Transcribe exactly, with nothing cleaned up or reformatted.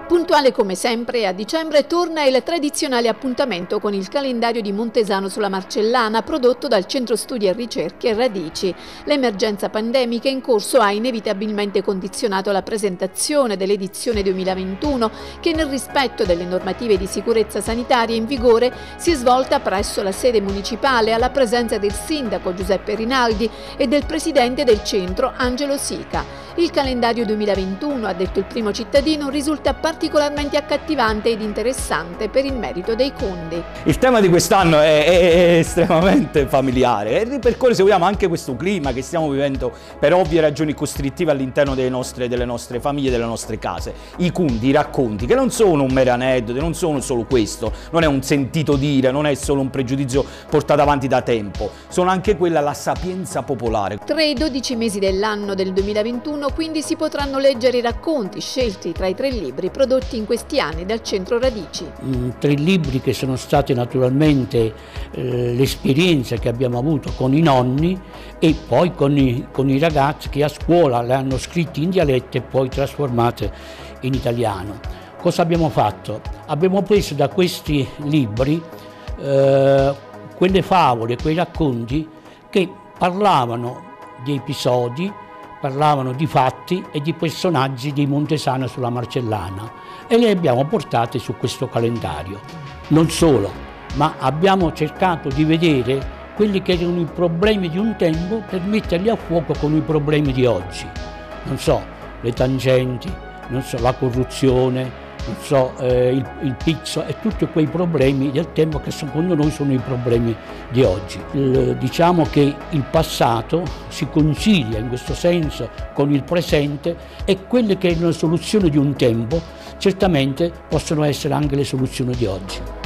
Puntuale come sempre, a dicembre torna il tradizionale appuntamento con il calendario di Montesano sulla Marcellana prodotto dal Centro Studi e Ricerche Radici. L'emergenza pandemica in corso ha inevitabilmente condizionato la presentazione dell'edizione duemilaventuno che nel rispetto delle normative di sicurezza sanitaria in vigore si è svolta presso la sede municipale alla presenza del sindaco Giuseppe Rinaldi e del presidente del centro Angelo Sica. Il calendario duemilaventuno, ha detto il primo cittadino, risulta particolarmente accattivante ed interessante per il merito dei Cundi. Il tema di quest'anno è, è estremamente familiare e ripercorre, se vogliamo, anche questo clima che stiamo vivendo per ovvie ragioni costrittive all'interno delle nostre, delle nostre famiglie, delle nostre case. I Cundi, i racconti, che non sono un mero aneddoto, non sono solo questo, non è un sentito dire, non è solo un pregiudizio portato avanti da tempo, sono anche quella la sapienza popolare. Tra i dodici mesi dell'anno del duemilaventuno quindi si potranno leggere i racconti scelti tra i tre libri prodotti in questi anni dal Centro Radici. Mm, tre libri che sono stati naturalmente eh, l'esperienza che abbiamo avuto con i nonni e poi con i, con i ragazzi che a scuola le hanno scritti in dialetto e poi trasformate in italiano. Cosa abbiamo fatto? Abbiamo preso da questi libri eh, quelle favole, quei racconti che parlavano di episodi, parlavano di fatti e di personaggi di Montesano sulla Marcellana e li abbiamo portati su questo calendario. Non solo, ma abbiamo cercato di vedere quelli che erano i problemi di un tempo per metterli a fuoco con i problemi di oggi. Non so, le tangenti, non so, la corruzione, non so, eh, il, il pizzo e tutti quei problemi del tempo che secondo noi sono i problemi di oggi. Il, diciamo che il passato si concilia in questo senso con il presente e quelle che erano le soluzioni di un tempo certamente possono essere anche le soluzioni di oggi.